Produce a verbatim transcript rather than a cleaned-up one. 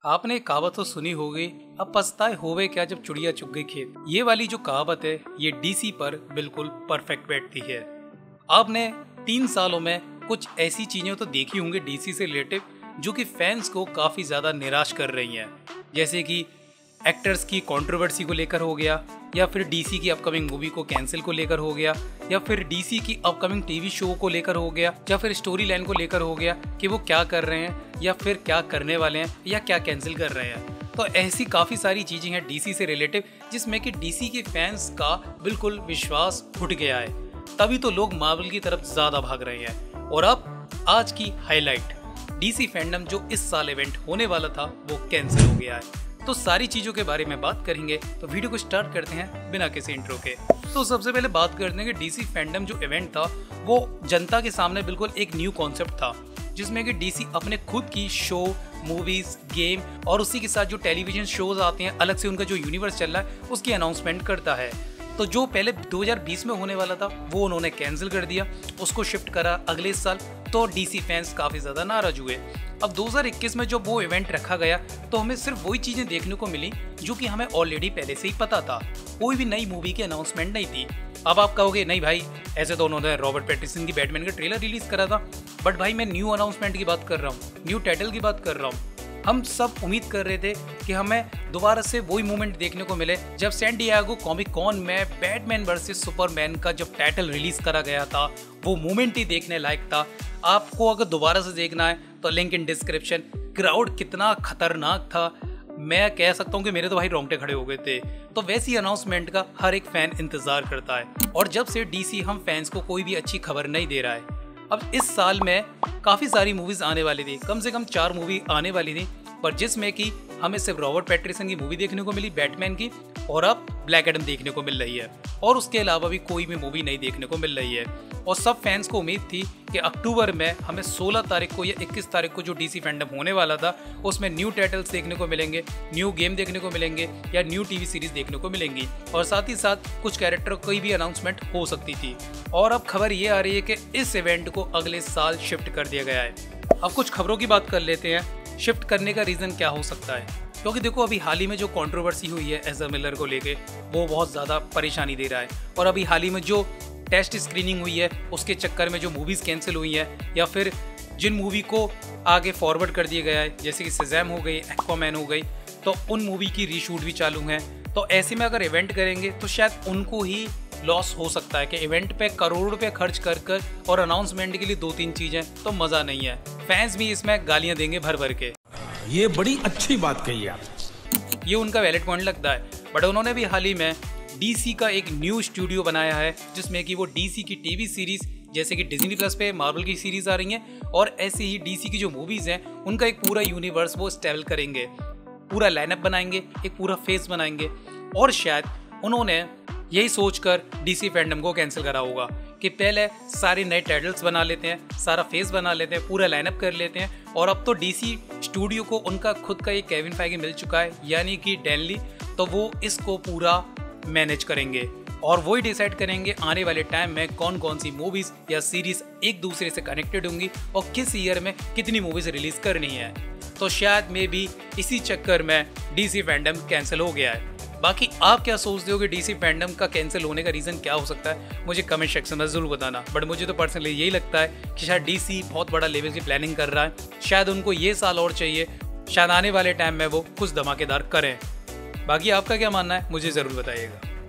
आपने एक कहावत तो सुनी होगी, अब पछताए होवे क्या जब चुड़िया चुग गई खेत। ये वाली जो कहावत है ये डीसी पर बिल्कुल परफेक्ट बैठती है। आपने तीन सालों में कुछ ऐसी चीजें तो देखी होंगी डीसी से रिलेटिव जो कि फैंस को काफी ज्यादा निराश कर रही हैं, जैसे कि एक्टर्स की कंट्रोवर्सी को लेकर हो गया, या फिर डीसी की अपकमिंग मूवी को कैंसिल को लेकर हो गया, या फिर डीसी की अपकमिंग टीवी शो को लेकर हो गया, या फिर स्टोरी लाइन को लेकर हो गया कि वो क्या कर रहे हैं या फिर क्या करने वाले हैं या क्या कैंसिल कर रहे हैं। तो ऐसी काफ़ी सारी चीज़ें हैं डीसी से रिलेटिव जिसमें कि डीसी के फैंस का बिल्कुल विश्वास उठ गया है, तभी तो लोग मार्वल की तरफ ज़्यादा भाग रहे हैं। और अब आज की हाईलाइट, डीसी फैंडम जो इस साल इवेंट होने वाला था वो कैंसिल हो गया है। तो सारी चीजों के बारे में बात करेंगे, तो वीडियो को स्टार्ट करते हैं बिना किसी इंट्रो के। तो सबसे पहले बात करते हैं कि डीसी फैंडम जो इवेंट था वो जनता के सामने बिल्कुल एक न्यू कॉन्सेप्ट था, जिसमें कि डीसी अपने खुद की शो, मूवीज, गेम और उसी के साथ जो टेलीविजन शोज आते हैं, अलग से उनका जो यूनिवर्स चल रहा है उसकी अनाउंसमेंट करता है। तो जो पहले दो हज़ार बीस में होने वाला था वो उन्होंने कैंसिल कर दिया, उसको शिफ्ट करा अगले साल। तो डीसी फैंस काफ़ी ज़्यादा नाराज हुए। अब दो हज़ार इक्कीस में जो वो इवेंट रखा गया तो हमें सिर्फ वही चीज़ें देखने को मिली जो कि हमें ऑलरेडी पहले से ही पता था, कोई भी नई मूवी की अनाउंसमेंट नहीं थी। अब आप कहोगे नहीं भाई, ऐसे तो उन्होंने रॉबर्ट पैटिंसन की बैटमैन का ट्रेलर रिलीज करा था, बट भाई मैं न्यू अनाउंसमेंट की बात कर रहा हूँ, न्यू टाइटल की बात कर रहा हूँ। हम सब उम्मीद कर रहे थे कि हमें दोबारा से वही मूवमेंट देखने को मिले जब सैन डिएगो कॉमिक कॉन में बैटमैन वर्सेस सुपरमैन का जब टाइटल रिलीज करा गया था, वो मूवमेंट ही देखने लायक था। आपको अगर दोबारा से देखना है तो लिंक इन डिस्क्रिप्शन। क्राउड कितना खतरनाक था, मैं कह सकता हूँ कि मेरे तो भाई रोंगटे खड़े हो गए थे। तो वैसी अनाउंसमेंट का हर एक फैन इंतजार करता है, और जब से डीसी हम फैंस को कोई भी अच्छी खबर नहीं दे रहा है। अब इस साल में काफ़ी सारी मूवीज़ आने वाली थी, कम से कम चार मूवी आने वाली थी, पर जिसमें कि हमें सिर्फ रॉबर्ट पैटिंसन की मूवी देखने को मिली बैटमैन की, और अब ब्लैक एडम देखने को मिल रही है, और उसके अलावा भी कोई भी मूवी नहीं देखने को मिल रही है। और सब फैंस को उम्मीद थी कि अक्टूबर में हमें सोलह तारीख को या इक्कीस तारीख को जो डीसी फैंडम होने वाला था उसमें न्यू टाइटल्स देखने को मिलेंगे, न्यू गेम देखने को मिलेंगे या न्यू टीवी सीरीज देखने को मिलेंगी, और साथ ही साथ कुछ कैरेक्टर की भी अनाउंसमेंट हो सकती थी। और अब खबर ये आ रही है कि इस इवेंट को अगले साल शिफ्ट कर दिया गया है। अब कुछ खबरों की बात कर लेते हैं, शिफ्ट करने का रीज़न क्या हो सकता है। क्योंकि देखो अभी हाल ही में जो कंट्रोवर्सी हुई है एज़रा मिलर को लेके, वो बहुत ज़्यादा परेशानी दे रहा है। और अभी हाल ही में जो टेस्ट स्क्रीनिंग हुई है उसके चक्कर में जो मूवीज़ कैंसिल हुई हैं, या फिर जिन मूवी को आगे फॉरवर्ड कर दिया गया है, जैसे कि शज़ैम हो गई, एक्वामैन हो गई, तो उन मूवी की रीशूट भी चालू हैं। तो ऐसे में अगर इवेंट करेंगे तो शायद उनको ही लॉस हो सकता है कि इवेंट पे करोड़ रुपए खर्च कर कर और अनाउंसमेंट के लिए दो तीन चीज़ें, तो मज़ा नहीं है। फैंस भी इसमें गालियाँ देंगे भर भर के। ये बड़ी अच्छी बात कही आप, ये उनका वैलिड पॉइंट लगता है। बट उन्होंने भी हाल ही में डीसी का एक न्यू स्टूडियो बनाया है जिसमें कि वो डीसी की टीवी सीरीज, जैसे कि डिज्नी प्लस पे मार्वल की सीरीज आ रही हैं, और ऐसे ही डीसी की जो मूवीज हैं उनका एक पूरा यूनिवर्स वो स्टेबल करेंगे, पूरा लाइनअप बनाएंगे, एक पूरा फेस बनाएंगे। और शायद उन्होंने यही सोचकर डीसी फैंडम को कैंसिल करा होगा कि पहले सारे नए टाइटल्स बना लेते हैं, सारा फेस बना लेते हैं, पूरा लाइनअप कर लेते हैं, और अब तो डीसी स्टूडियो को उनका खुद का एक केविन फाइगी मिल चुका है, यानी कि डैन ली, तो वो इसको पूरा मैनेज करेंगे और वही डिसाइड करेंगे आने वाले टाइम में कौन कौन सी मूवीज़ या सीरीज़ एक दूसरे से कनेक्टेड होंगी और किस ईयर में कितनी मूवीज़ रिलीज़ करनी है। तो शायद मे बी इसी चक्कर में डीसी फैंडम कैंसिल हो गया है। बाकी आप क्या सोचते हो कि डीसी फैंडम का कैंसिल होने का रीज़न क्या हो सकता है, मुझे कमेंट सेक्शन में ज़रूर बताना। बट मुझे तो पर्सनली यही लगता है कि शायद डीसी बहुत बड़ा लेवल की प्लानिंग कर रहा है, शायद उनको ये साल और चाहिए, शायद आने वाले टाइम में वो कुछ धमाकेदार करें। बाकी आपका क्या मानना है मुझे ज़रूर बताइएगा।